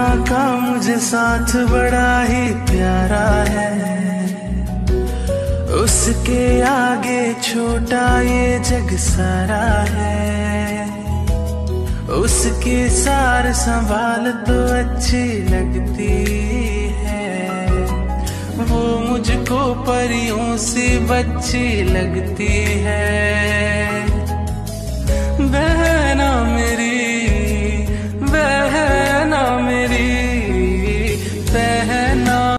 का मुझे साथ बड़ा ही प्यारा है, उसके आगे छोटा ये जग सारा है। उसकी सार संभाल तो अच्छी लगती है, वो मुझको परियों सी बच्ची लगती है।